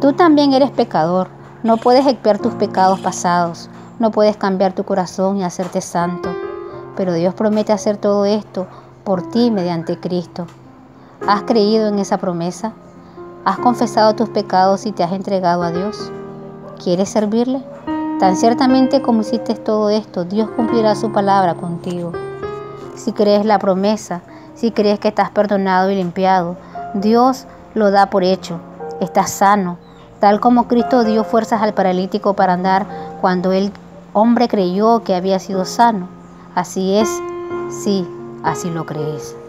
Tú también eres pecador. No puedes expiar tus pecados pasados. No puedes cambiar tu corazón y hacerte santo. Pero Dios promete hacer todo esto por ti mediante Cristo. ¿Has creído en esa promesa? ¿Has confesado tus pecados y te has entregado a Dios? ¿Quieres servirle? Tan ciertamente como hiciste todo esto, Dios cumplirá su palabra contigo. Si crees la promesa, si crees que estás perdonado y limpiado, Dios lo da por hecho. Estás sano, tal como Cristo dio fuerzas al paralítico para andar cuando el hombre creyó que había sido sano. Así es, sí, así lo crees.